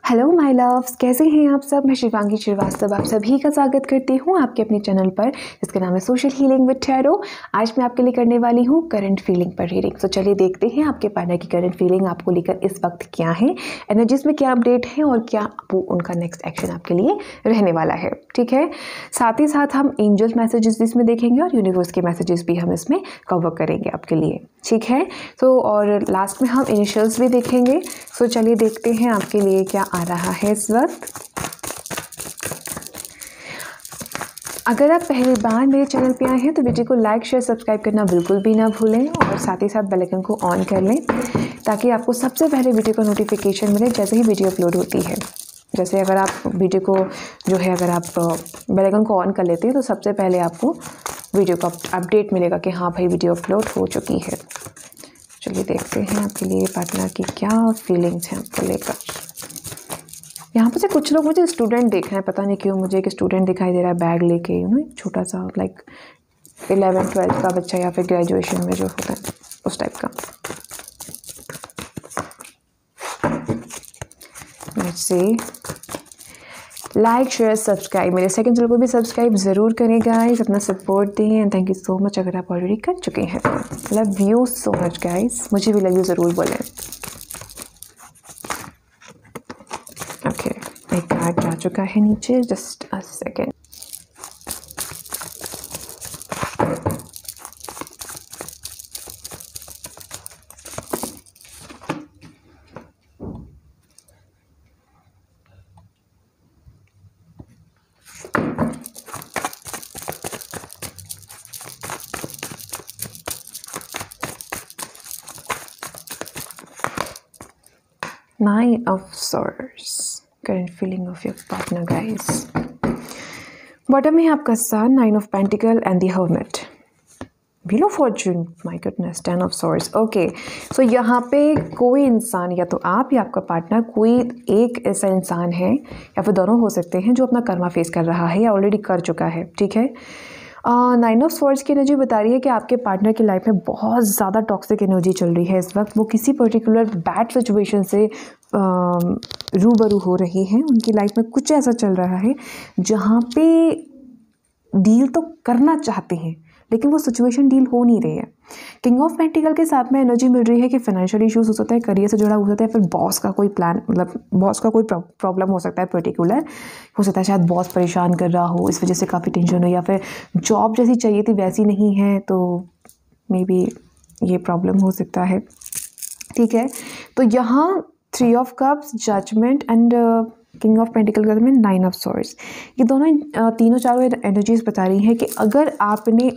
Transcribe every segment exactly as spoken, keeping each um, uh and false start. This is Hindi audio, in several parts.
हेलो माय लव्स, कैसे हैं आप सब। मैं शिवांगी श्रीवास्तव आप सभी का स्वागत करती हूँ आपके अपने चैनल पर जिसका नाम है सोशल हीलिंग विद टैरो। आज मैं आपके लिए करने वाली हूँ करंट फीलिंग पर रीडिंग। तो चलिए देखते हैं आपके पार्टनर की करंट फीलिंग आपको लेकर इस वक्त क्या है, एनर्जीज में क्या अपडेट है और क्या वो उनका नेक्स्ट एक्शन आपके लिए रहने वाला है। ठीक है, साथ ही साथ हम एंजल्स मैसेजेस इसमें देखेंगे और यूनिवर्स के मैसेजेस भी हम इसमें कवर करेंगे आपके लिए। ठीक है, तो और लास्ट में हम इनिशियल्स भी देखेंगे। सो चलिए देखते हैं आपके लिए क्या आ रहा है इस वक्त। अगर आप पहली बार मेरे चैनल पे आए हैं तो वीडियो को लाइक शेयर सब्सक्राइब करना बिल्कुल भी ना भूलें और साथ ही साथ बेल आइकन को ऑन कर लें ताकि आपको सबसे पहले वीडियो का नोटिफिकेशन मिले जैसे ही वीडियो अपलोड होती है। जैसे अगर आप वीडियो को जो है अगर आप बेल आइकन को ऑन कर लेते हैं तो सबसे पहले आपको वीडियो का अपडेट मिलेगा कि हाँ भाई वीडियो अपलोड हो चुकी है। चलिए देखते हैं आपके लिए पार्टनर की क्या फीलिंग्स हैं आपको लेकर। यहाँ पर से कुछ लोग मुझे स्टूडेंट देख रहे हैं, पता नहीं क्यों मुझे एक स्टूडेंट दिखाई दे रहा है बैग लेके, यू नो छोटा सा लाइक इलेवेंथ ट्वेल्थ का बच्चा या फिर ग्रेजुएशन में जो होता है उस टाइप का। Let's see, like share subscribe, मेरे सेकंड चैनल को भी सब्सक्राइब ज़रूर करें गाइस, अपना सपोर्ट दें and thank you so much अगर आप ऑलरेडी कर चुके हैं। Love you so much guys, मुझे भी लव यू ज़रूर बोलें। ओके, एक कार्ड जा चुका है नीचे, just a second. Nine of Swords, current feeling of your partner guys. Bottom में आपका sun, nine of pentacle and the hermit, wheel of fortune, my goodness, ten of swords. Okay, so यहाँ पे कोई इंसान, या तो आप या आपका पार्टनर, कोई एक ऐसा इंसान है या फिर दोनों हो सकते हैं जो अपना कर्मा फेस कर रहा है या ऑलरेडी कर चुका है। ठीक है, नाइन ऑफ स्वॉर्ड्स की एनर्जी बता रही है कि आपके पार्टनर की लाइफ में बहुत ज़्यादा टॉक्सिक एनर्जी चल रही है इस वक्त। वो किसी पर्टिकुलर बैड सिचुएशन से रूबरू हो रही हैं। उनकी लाइफ में कुछ ऐसा चल रहा है जहाँ पे डील तो करना चाहते हैं लेकिन वो सिचुएशन डील हो नहीं रही है। किंग ऑफ पेंटिकल के साथ में एनर्जी मिल रही है कि फाइनेंशियल इश्यूज हो सकता है, करियर से जुड़ा हो सकता है, फिर बॉस का कोई प्लान, मतलब बॉस का कोई प्रॉब्लम हो सकता है पर्टिकुलर, हो सकता है शायद बॉस परेशान कर रहा हो, इस वजह से काफ़ी टेंशन हो, या फिर जॉब जैसी चाहिए थी वैसी नहीं है तो मे बी ये प्रॉब्लम हो सकता है। ठीक है, तो यहाँ three of cups, judgement and king of pentacle के में नाइन ऑफ सॉर्ड्स, ये दोनों तीनों चारों एनर्जीज बता रही हैं कि अगर आपने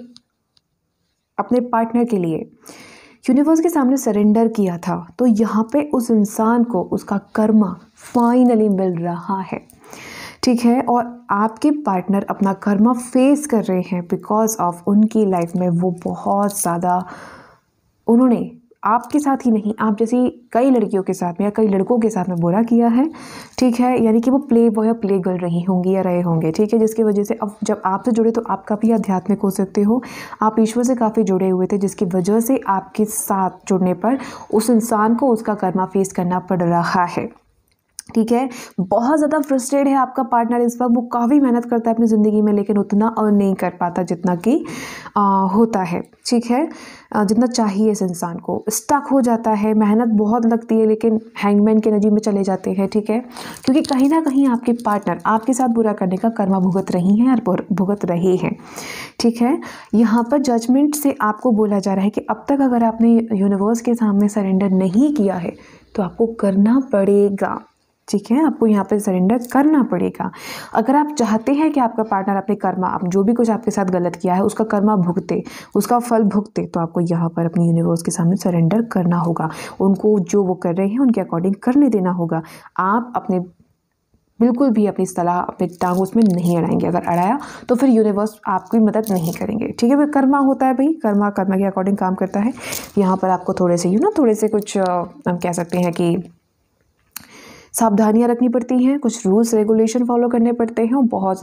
अपने पार्टनर के लिए यूनिवर्स के सामने सरेंडर किया था तो यहाँ पे उस इंसान को उसका कर्मा फाइनली मिल रहा है। ठीक है, और आपके पार्टनर अपना कर्मा फेस कर रहे हैं बिकॉज ऑफ उनकी लाइफ में वो बहुत ज़्यादा, उन्होंने आपके साथ ही नहीं, आप जैसी कई लड़कियों के साथ में या कई लड़कों के साथ में बुरा किया है। ठीक है, यानी कि वो प्ले बॉय या प्ले गर्ल रही होंगी या रहे होंगे। ठीक है, जिसकी वजह से अब जब आपसे जुड़े तो आप काफ़ी आध्यात्मिक हो सकते हो, आप ईश्वर से काफ़ी जुड़े हुए थे, जिसकी वजह से आपके साथ जुड़ने पर उस इंसान को उसका कर्मा फेस करना पड़ रहा है। ठीक है, बहुत ज़्यादा फ्रस्ट्रेट है आपका पार्टनर इस वक्त। वो काफ़ी मेहनत करता है अपनी ज़िंदगी में लेकिन उतना अर्न नहीं कर पाता जितना कि होता है। ठीक है, आ, जितना चाहिए इस इंसान को, स्टक हो जाता है, मेहनत बहुत लगती है लेकिन हैंगमैन की एनर्जी में चले जाते हैं। ठीक है, क्योंकि कहीं ना कहीं आपके पार्टनर आपके साथ बुरा करने का कर्मा भुगत रही हैं और भुगत रहे हैं। ठीक है, यहाँ पर जजमेंट से आपको बोला जा रहा है कि अब तक अगर आपने यूनिवर्स के सामने सरेंडर नहीं किया है तो आपको करना पड़ेगा। ठीक है, आपको यहाँ पे सरेंडर करना पड़ेगा। अगर आप चाहते हैं कि आपका पार्टनर अपने कर्मा, आप जो भी कुछ आपके साथ गलत किया है उसका कर्मा भुगते, उसका फल भुगते, तो आपको यहाँ पर अपनी यूनिवर्स के सामने सरेंडर करना होगा। उनको जो वो कर रहे हैं उनके अकॉर्डिंग करने देना होगा। आप अपने बिल्कुल भी अपनी सलाह, अपने टांग उसमें नहीं अड़ाएंगे। अगर अड़ाया तो फिर यूनिवर्स आपकी मदद नहीं करेंगे। ठीक है, भाई कर्मा होता है, भाई कर्मा कर्मा के अकॉर्डिंग काम करता है। यहाँ पर आपको थोड़े से यू ना थोड़े से कुछ हम कह सकते हैं कि सावधानियां रखनी पड़ती हैं, कुछ रूल्स रेगुलेशन फॉलो करने पड़ते हैं और बहुत ज़्यादा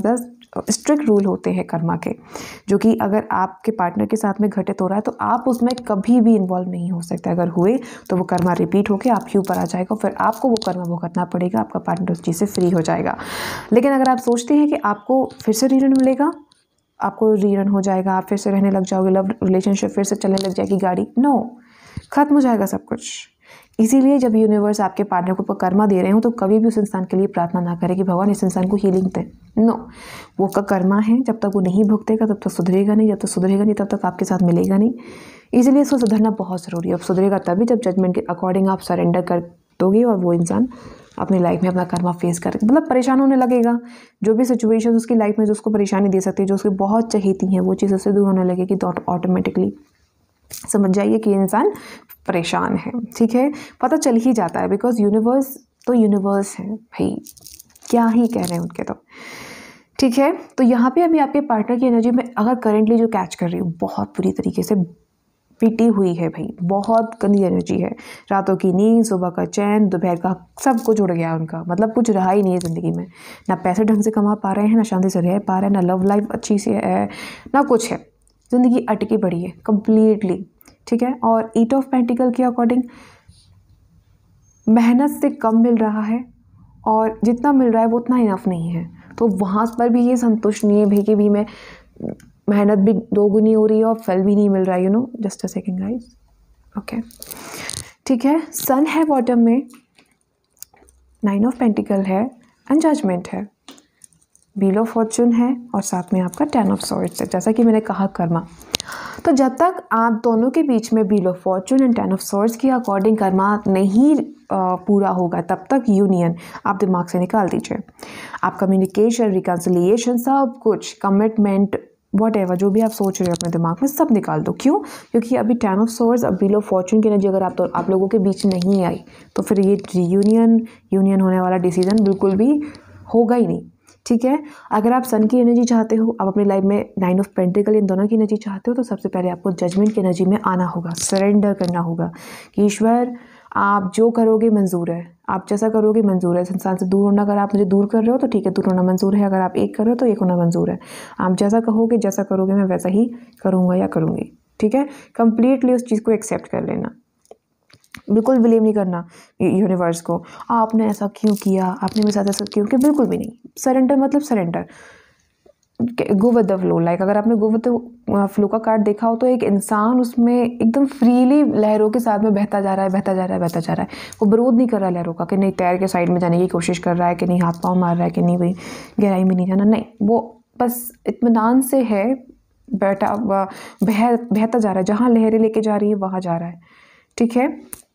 स्ट्रिक्ट रूल होते हैं कर्मा के, जो कि अगर आपके पार्टनर के साथ में घटित हो रहा है तो आप उसमें कभी भी इन्वॉल्व नहीं हो सकते। अगर हुए तो वो कर्मा रिपीट होकर आप ही ऊपर आ जाएगा, फिर आपको वो कर्मा भुगतना पड़ेगा, आपका पार्टनर उस चीज़ से फ्री हो जाएगा। लेकिन अगर आप सोचते हैं कि आपको फिर से रीरन मिलेगा, आपको रीरन हो जाएगा, आप फिर से रहने लग जाओगे, लव रिलेशनशिप फिर से चलने लग जाएगी गाड़ी, नो, खत्म हो जाएगा सब कुछ। इसीलिए जब यूनिवर्स आपके पार्टनर को कर्मा दे रहे हो तो कभी भी उस इंसान के लिए प्रार्थना ना करें कि भगवान इस इंसान को हीलिंग दे। नो, वो का कर्मा है, जब तक वो नहीं भुगतेगा तब तक सुधरेगा नहीं, जब तक सुधरेगा नहीं तब तक आपके साथ मिलेगा नहीं। इसीलिए इसको सुधरना बहुत ज़रूरी है। अब सुधरेगा तभी जब जजमेंट के अकॉर्डिंग आप सरेंडर कर दोगे और वो इंसान अपनी लाइफ में अपना कर्मा फेस करे, मतलब परेशान होने लगेगा। जो भी सिचुएशन उसकी लाइफ में जो उसको परेशानी दे सकती है, जो उसकी बहुत चहेती हैं, वो चीज़ उससे दूर होने लगेगी, तो ऑटोमेटिकली समझ जाइए कि इंसान परेशान है। ठीक है, पता चल ही जाता है, बिकॉज यूनिवर्स तो यूनिवर्स है भाई, क्या ही कह रहे हैं उनके तो। ठीक है, तो यहाँ पे अभी आपके पार्टनर की एनर्जी में अगर करेंटली जो कैच कर रही हूँ, बहुत बुरी तरीके से पिटी हुई है भाई, बहुत गंदी एनर्जी है। रातों की नींद, सुबह का चैन, दोपहर का सब कुछ उड़ गया उनका, मतलब कुछ रहा ही नहीं है ज़िंदगी में। ना पैसे ढंग से कमा पा रहे हैं, ना शांति से रह पा रहे हैं, ना लव लाइफ अच्छी से है, ना कुछ है। ज़िंदगी अटकी पड़ी है कम्प्लीटली। ठीक है, और एट ऑफ पेंटिकल के अकॉर्डिंग मेहनत से कम मिल रहा है और जितना मिल रहा है वो उतना इनफ नहीं है। तो वहाँ पर भी ये संतुष्ट नहीं है भाई कि भी मैं मेहनत भी दोगुनी हो रही है और फल भी नहीं मिल रहा है। You know, just a second guys. Okay, ठीक है, सन है बॉटम में, नाइन ऑफ पेंटिकल है एंड जजमेंट है, व्हील ऑफ फॉर्चून है और साथ में आपका टेन ऑफ सॉर्ड्स है। जैसा कि मैंने कहा कर्मा, तो जब तक आप दोनों के बीच में wheel of fortune and ten of swords के अकॉर्डिंग कर्मा नहीं पूरा होगा, तब तक यूनियन आप दिमाग से निकाल दीजिए। आप कम्युनिकेशन, रिकन्सिलिएशन, सब कुछ, कमिटमेंट, वॉट एवर जो भी आप सोच रहे हो अपने दिमाग में, सब निकाल दो। क्यों? क्योंकि अभी टेन ऑफ सॉर्ड्स, अब व्हील ऑफ फॉर्चून की एनर्जी अगर आप तो आप लोगों के बीच नहीं आई तो फिर ये यूनियन यूनियन होने वाला डिसीजन बिल्कुल भी होगा ही नहीं। ठीक है, अगर आप सन की एनर्जी चाहते हो, आप अपनी लाइफ में नाइन ऑफ पेंटिकल इन दोनों की एनर्जी चाहते हो, तो सबसे पहले आपको जजमेंट की एनर्जी में आना होगा, सरेंडर करना होगा कि ईश्वर आप जो करोगे मंजूर है, आप जैसा करोगे मंजूर है। इस इंसान से दूर होना, अगर आप मुझे दूर कर रहे हो तो ठीक है, दूर होना मंजूर है। अगर आप एक कर रहे हो तो एक होना मंजूर है। आप जैसा कहोगे, जैसा करोगे, मैं वैसा ही करूँगा या करूँगी। ठीक है, कंप्लीटली उस चीज़ को एक्सेप्ट कर लेना, बिल्कुल ब्लेम नहीं करना यूनिवर्स को, आपने ऐसा क्यों किया, आपने मेरे साथ ऐसा क्यों किया, बिल्कुल भी नहीं। सरेंडर मतलब surrender, go with the flow. Like अगर आपने गो विद द फ्लो का कार्ड देखा हो तो एक इंसान उसमें एकदम फ्रीली लहरों के साथ में बहता जा रहा है, बहता जा रहा है, बहता जा रहा है। वो विरोध नहीं कर रहा है लहरों का कि नहीं तैर के साइड में जाने की कोशिश कर रहा है, कि नहीं हाथ पाँव मार रहा है, कि नहीं भाई गहराई में नहीं जाना, नहीं, वो बस इत्मीनान से है, बैठा बह बहता जा रहा है, जहाँ लहरें लेके जा रही है वहाँ जा रहा है। ठीक है,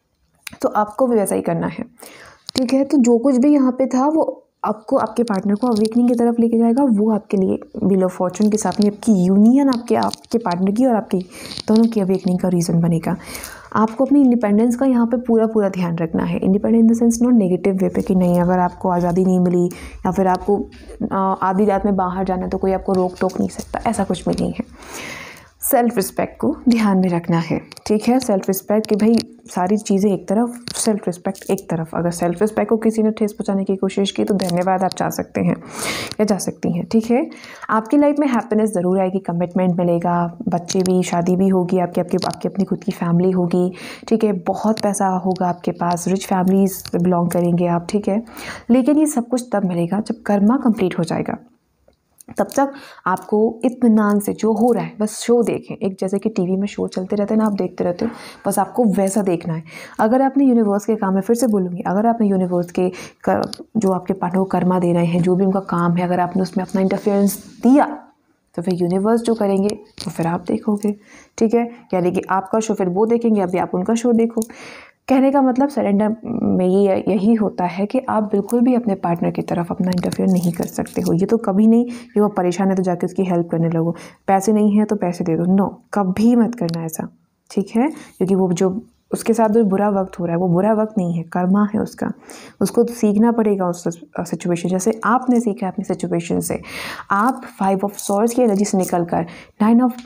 तो आपको भी वैसा ही करना है। ठीक है, तो जो कुछ भी यहाँ पे था वो आपको आपके पार्टनर को अवेकनिंग की तरफ लेके जाएगा। वो आपके लिए व्हील ऑफ फॉर्चून के साथ में आपकी यूनियन, आपके आपके पार्टनर की और आपकी दोनों की अवेकनिंग का रीज़न बनेगा। आपको अपनी इंडिपेंडेंस का यहाँ पे पूरा पूरा ध्यान रखना है। Independence in the sense not negative way पे कि नहीं अगर आपको आज़ादी नहीं मिली या फिर आपको आधी रात में बाहर जाना तो कोई आपको रोक टोक नहीं सकता, ऐसा कुछ भी नहीं है। सेल्फ रिस्पेक्ट को ध्यान में रखना है। ठीक है, सेल्फ रिस्पेक्ट कि भाई सारी चीज़ें एक तरफ, सेल्फ रिस्पेक्ट एक तरफ। अगर सेल्फ रिस्पेक्ट को किसी ने ठेस पहुंचाने की कोशिश की तो धन्यवाद, आप जा सकते हैं या जा सकती हैं। ठीक है, आपकी लाइफ में हैप्पीनेस ज़रूर आएगी, कमिटमेंट मिलेगा, बच्चे भी, शादी भी होगी, आपकी आपकी आपकी अपनी खुद की फैमिली होगी। ठीक है, बहुत पैसा होगा आपके पास, रिच फैमिलीज बिलोंग करेंगे आप। ठीक है, लेकिन ये सब कुछ तब मिलेगा जब कर्मा कंप्लीट हो जाएगा। तब तक आपको इत्मीनान से जो हो रहा है बस शो देखें। एक जैसे कि टीवी में शो चलते रहते हैं ना, आप देखते रहते हो, बस आपको वैसा देखना है। अगर आपने यूनिवर्स के काम में, फिर से बोलूँगी, अगर आपने यूनिवर्स के कर, जो आपके पार्टनर को कर्मा दे रहे हैं, जो भी उनका काम है, अगर आपने उसमें अपना इंटरफेरेंस दिया तो फिर यूनिवर्स जो करेंगे तो फिर आप देखोगे। ठीक है, यानी कि आपका शो फिर वो देखेंगे, अभी आप उनका शो देखो। कहने का मतलब सरेंडर में ये यही होता है कि आप बिल्कुल भी अपने पार्टनर की तरफ अपना इंटरफेयर नहीं कर सकते हो। ये तो कभी नहीं कि वो परेशान है तो जाके उसकी हेल्प करने लगो, पैसे नहीं है तो पैसे दे दो, नो, कभी मत करना ऐसा। ठीक है, क्योंकि वो जो उसके साथ जो बुरा वक्त हो रहा है वो बुरा वक्त नहीं है, कर्मा है उसका। उसको तो सीखना पड़ेगा उस सिचुएशन, जैसे आपने सीखा अपनी सिचुएशन से। आप फाइव ऑफ सॉर्ड्स की एनर्जी से निकल कर नाइन ऑफ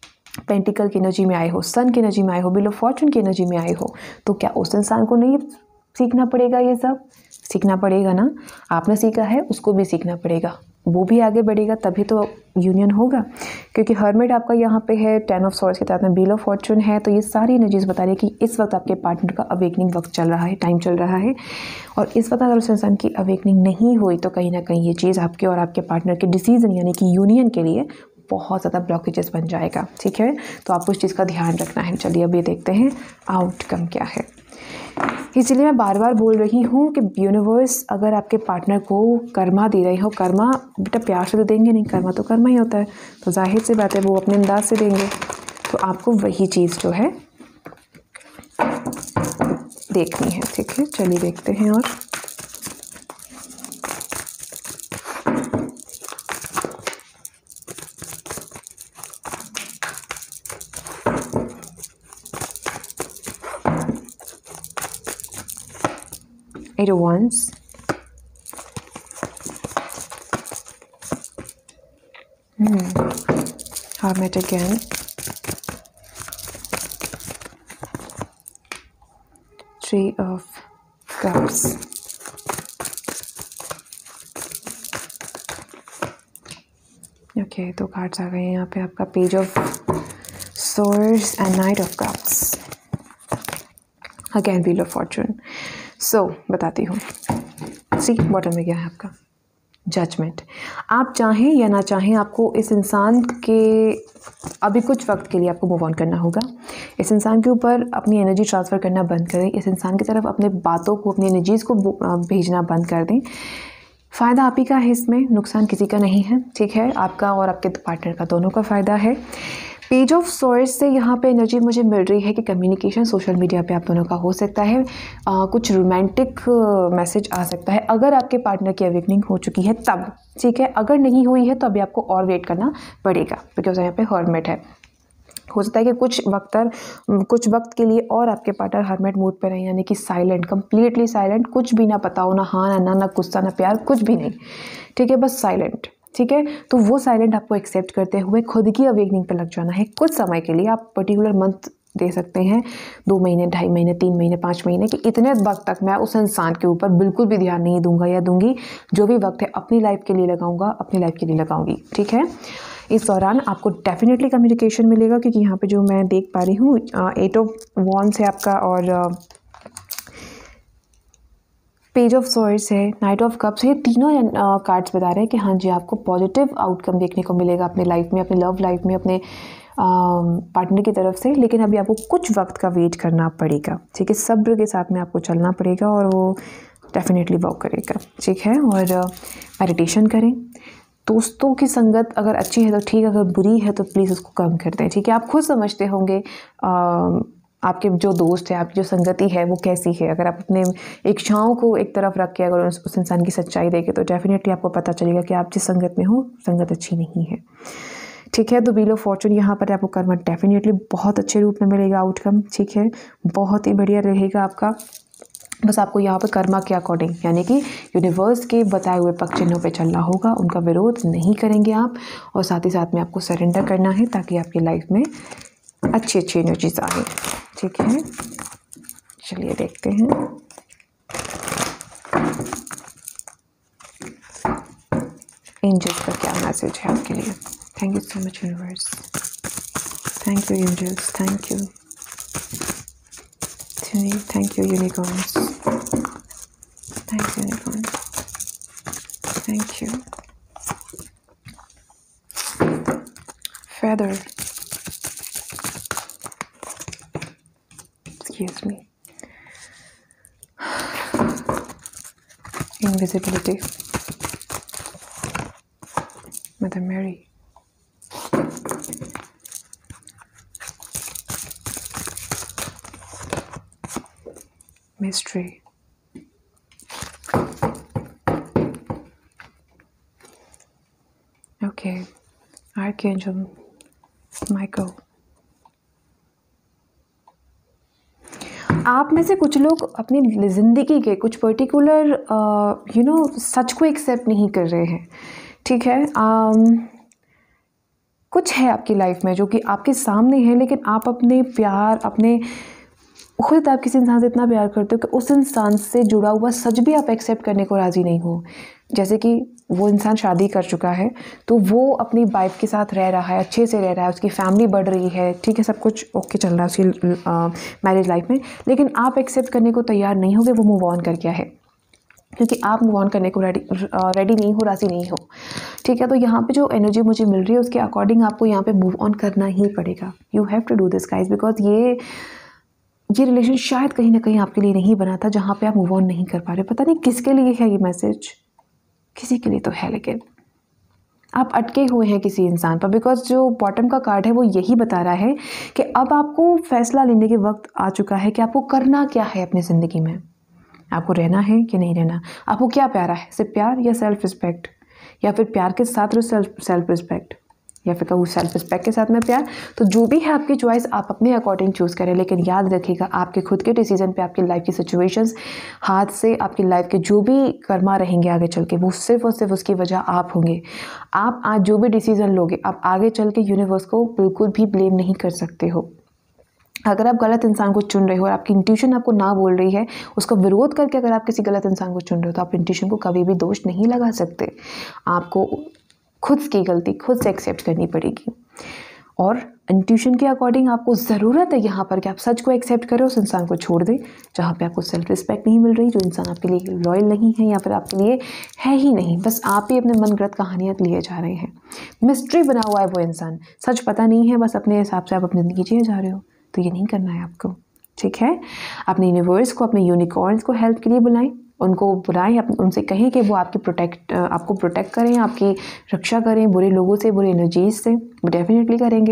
पेंटिकल की एनर्जी में आए हो, सन की एनर्जी में आए हो, व्हील ऑफ फॉर्चून की एनर्जी में आए हो, तो क्या उस इंसान को नहीं सीखना पड़ेगा? ये सब सीखना पड़ेगा ना। आपने सीखा है, उसको भी सीखना पड़ेगा। वो भी आगे बढ़ेगा, तभी तो यूनियन होगा। क्योंकि हर्मिट आपका यहाँ पे है, टेन ऑफ सॉर्ड्स के साथ में व्हील ऑफ फॉर्चून है, तो ये सारी एनर्जीज बता रही है कि इस वक्त आपके पार्टनर का अवेकनिंग वक्त चल रहा है, टाइम चल रहा है। और इस वक्त अगर उस इंसान की अवेकनिंग नहीं हुई तो कहीं ना कहीं ये चीज़ आपके और आपके पार्टनर के डिसीजन यानी कि यूनियन के लिए बहुत ज़्यादा ब्लॉकेजेस बन जाएगा। ठीक है, तो आपको इस चीज़ का ध्यान रखना है। चलिए अब ये देखते हैं आउटकम क्या है। इसलिए मैं बार बार बोल रही हूँ कि यूनिवर्स अगर आपके पार्टनर को कर्मा दे रही हो, कर्मा बेटा प्यार से तो देंगे नहीं, कर्मा तो कर्मा ही होता है, तो जाहिर सी बात है वो अपने अंदाज से देंगे, तो आपको वही चीज़ जो है देखनी है। ठीक है, चलिए देखते हैं। और Eight of Wands, hmm. Hermit again, Three of Cups, okay, दो कार्ड्स आ गए हैं यहाँ पे आपका page of swords and knight of cups, again wheel of fortune. So बताती हूँ, सी बॉटम में क्या है आपका जजमेंट। आप चाहें या ना चाहें आपको इस इंसान के अभी कुछ वक्त के लिए आपको मूव ऑन करना होगा। इस इंसान के ऊपर अपनी एनर्जी ट्रांसफ़र करना बंद करें, इस इंसान की तरफ अपने बातों को, अपनी एनर्जीज़ को भेजना बंद कर दें। फ़ायदा आप ही का है इसमें, नुकसान किसी का नहीं है। ठीक है, आपका और आपके पार्टनर का दोनों का फ़ायदा है। पेज ऑफ सोर्स से यहाँ पे एनर्जी मुझे मिल रही है कि कम्युनिकेशन सोशल मीडिया पे आप दोनों का हो सकता है, आ, कुछ रोमांटिक मैसेज आ सकता है अगर आपके पार्टनर की अवेकनिंग हो चुकी है तब। ठीक है, अगर नहीं हुई है तो अभी आपको और वेट करना पड़ेगा, बिकॉज यहाँ पे हर्मिट है। हो सकता है कि कुछ वक्त कुछ वक्त के लिए और आपके पार्टनर हर्मिट मूड पर रहे, यानी कि साइलेंट, कंप्लीटली साइलेंट, कुछ भी ना पता हो, ना हाँ ना ना ना गुस्सा ना प्यार, कुछ भी नहीं। ठीक है, बस साइलेंट। ठीक है, तो वो साइलेंट आपको एक्सेप्ट करते हुए खुद की अवेकनिंग पर लग जाना है कुछ समय के लिए। आप पर्टिकुलर मंथ दे सकते हैं, दो महीने, ढाई महीने, तीन महीने, पाँच महीने, कि इतने वक्त तक मैं उस इंसान के ऊपर बिल्कुल भी ध्यान नहीं दूंगा या दूंगी। जो भी वक्त है अपनी लाइफ के लिए लगाऊंगा, अपनी लाइफ के लिए लगाऊंगी। ठीक है, इस दौरान आपको डेफिनेटली कम्युनिकेशन मिलेगा, क्योंकि यहाँ पे जो मैं देख पा रही हूँ एट ऑफ वॉन्ड्स है आपका और पेज ऑफ सॉर्ड्स है, नाइट ऑफ कप्स है। ये तीनों कार्ड्स बता रहे हैं कि हाँ जी आपको पॉजिटिव आउटकम देखने को मिलेगा अपने लाइफ में, अपने लव लाइफ में, अपने पार्टनर की तरफ से। लेकिन अभी आपको कुछ वक्त का वेट करना पड़ेगा। ठीक है, सब्र के साथ में आपको चलना पड़ेगा और वो डेफिनेटली वर्क करेगा। ठीक है, और मेडिटेशन करें। दोस्तों की संगत अगर अच्छी है तो ठीक, अगर बुरी है तो प्लीज़ उसको कम कर दें। ठीक है, आप खुद समझते होंगे आ, आपके जो दोस्त है, आपकी जो संगति है वो कैसी है। अगर आप अपने इच्छाओं को एक तरफ रख के अगर उस, उस इंसान की सच्चाई देखें तो डेफिनेटली आपको पता चलेगा कि आप जिस संगत में हो संगत अच्छी नहीं है। ठीक है, तो व्हील ऑफ फॉर्चून यहाँ पर आपको कर्मा डेफिनेटली बहुत अच्छे रूप में मिलेगा आउटकम। ठीक है, बहुत ही बढ़िया रहेगा आपका। बस आपको यहाँ पर कर्मा के अकॉर्डिंग यानी कि यूनिवर्स के बताए हुए पक्ष चिन्हों पे चलना होगा, उनका विरोध नहीं करेंगे आप, और साथ ही साथ में आपको सरेंडर करना है ताकि आपकी लाइफ में अच्छी अच्छी एनर्जीज आए। ठीक है, चलिए देखते हैं। एंजल्स का क्या मैसेज है आपके लिए। Thank you so much universe, thank you angels, thank you, thank you unicorns, thank you unicorns, thank you. Feather, excuse me, invisibility, Mother Mary, mystery, okay, Archangel Michael। आप में से कुछ लोग अपनी ज़िंदगी के कुछ पर्टिकुलर यू नो सच को एक्सेप्ट नहीं कर रहे हैं। ठीक है, um, कुछ है आपकी लाइफ में जो कि आपके सामने है, लेकिन आप अपने प्यार, अपने खुद आप किसी इंसान से इतना प्यार करते हो कि उस इंसान से जुड़ा हुआ सच भी आप एक्सेप्ट करने को राज़ी नहीं हो। जैसे कि वो इंसान शादी कर चुका है, तो वो अपनी वाइफ के साथ रह रहा है, अच्छे से रह रहा है, उसकी फैमिली बढ़ रही है, ठीक है, सब कुछ ओके चल रहा है उसकी मैरिज लाइफ में, लेकिन आप एक्सेप्ट करने को तैयार नहीं हो कि वो मूव ऑन कर गया है, क्योंकि आप मूव ऑन करने को रेडी रेडी नहीं हो, राज़ी नहीं हो, ठीक है। तो यहाँ पे जो एनर्जी मुझे मिल रही है उसके अकॉर्डिंग आपको यहाँ पे मूव ऑन करना ही पड़ेगा। You have to do this guys, because ये ये रिलेशन शायद कहीं ना कहीं आपके लिए नहीं बना था, जहाँ पे आप मूव ऑन नहीं कर पा रहे। पता नहीं किसके लिए है ये मैसेज, किसी के लिए तो है, लेकिन आप अटके हुए हैं किसी इंसान पर, बिकॉज जो बॉटम का कार्ड है वो यही बता रहा है कि अब आपको फैसला लेने के वक्त आ चुका है कि आपको करना क्या है अपनी ज़िंदगी में। आपको रहना है कि नहीं रहना, आपको क्या प्यारा है, सिर्फ प्यार या सेल्फ रिस्पेक्ट, या फिर प्यार के साथ सेल्फ सेल्फ रिस्पेक्ट, या फिर कहूँ सेल्फ रिस्पेक्ट के साथ में प्यार। तो जो भी है आपकी चॉइस, आप अपने अकॉर्डिंग चूज़ करें, लेकिन याद रखिएगा आपके खुद के डिसीजन पे आपकी लाइफ की सिचुएशंस हाथ से आपकी लाइफ के जो भी कर्मा रहेंगे आगे चल के, वो सिर्फ और सिर्फ उसकी वजह आप होंगे। आप आज जो भी डिसीजन लोगे, आप आगे चल के यूनिवर्स को बिल्कुल भी ब्लेम नहीं कर सकते हो। अगर आप गलत इंसान को चुन रहे हो और आपकी इंट्यूशन आपको ना बोल रही है, उसका विरोध करके अगर आप किसी गलत इंसान को चुन रहे हो, तो आप इंट्यूशन को कभी भी दोष नहीं लगा सकते। आपको खुद की गलती खुद से एक्सेप्ट करनी पड़ेगी, और इंट्यूशन के अकॉर्डिंग आपको ज़रूरत है यहाँ पर कि आप सच को एक्सेप्ट करें, उस इंसान को छोड़ दें जहाँ पे आपको सेल्फ रिस्पेक्ट नहीं मिल रही, जो इंसान आपके लिए लॉयल नहीं है या फिर आपके लिए है ही नहीं, बस आप ही अपने मनगढ़ंत कहानियाँ लिए जा रहे हैं। मिस्ट्री बना हुआ है वो इंसान, सच पता नहीं है, बस अपने हिसाब से आप अपनी ज़िंदगी जिए जा रहे हो। तो ये नहीं करना है आपको, ठीक है। अपने यूनिवर्स को, अपने यूनिकॉर्न्स को हेल्प के लिए बुलाएं, उनको बुलाएं, उनसे कहें कि वो आपकी प्रोटेक्ट आपको प्रोटेक्ट करें, आपकी रक्षा करें बुरे लोगों से, बुरे एनर्जीज से। वो डेफिनेटली करेंगे,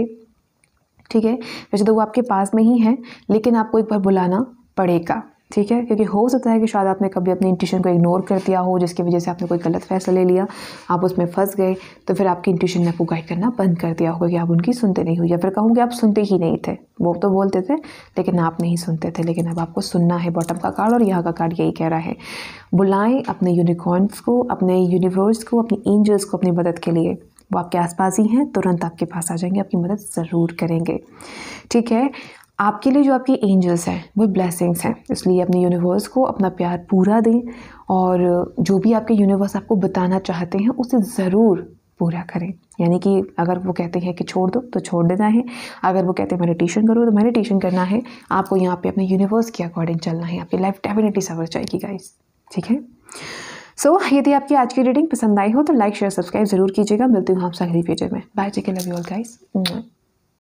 ठीक है। वैसे तो वो आपके पास में ही है, लेकिन आपको एक बार बुलाना पड़ेगा, ठीक है, क्योंकि हो सकता है कि शायद आपने कभी अपनी इंट्यूशन को इग्नोर कर दिया हो, जिसकी वजह से आपने कोई गलत फैसला ले लिया, आप उसमें फंस गए, तो फिर आपकी इंट्यूशन ने आपको गाइड करना बंद कर दिया होगा कि आप उनकी सुनते नहीं हो, या फिर कहूँगी आप सुनते ही नहीं थे। वो तो बोलते थे लेकिन आप नहीं सुनते थे, लेकिन अब आपको सुनना है। बॉटम का कार्ड और यहाँ का कार्ड यही कह रहा है, बुलाएं अपने यूनिकॉर्न्स को, अपने यूनिवर्स को, अपनी एंजल्स को अपनी मदद के लिए। वो आपके आसपास ही हैं, तुरंत आपके पास आ जाएंगे, आपकी मदद ज़रूर करेंगे, ठीक है। आपके लिए जो आपकी एंजल्स हैं वो ब्लेसिंग्स हैं, इसलिए अपने यूनिवर्स को अपना प्यार पूरा दें, और जो भी आपके यूनिवर्स आपको बताना चाहते हैं उसे ज़रूर पूरा करें। यानी कि अगर वो कहते हैं कि छोड़ दो तो छोड़ देना है, अगर वो कहते हैं मेडिटेशन करो तो मेडिटेशन करना है। आपको यहाँ पे अपने यूनिवर्स के अकॉर्डिंग चलना है, आपकी लाइफ डेफिनेटली सवर जाएगी गाइस, ठीक है। सो so, यदि आपकी आज की रीडिंग पसंद आई हो तो लाइक शेयर सब्सक्राइब जरूर कीजिएगा। मिलती हूँ आपसे अगली वीडियो में। Bye, take care, love you all guys.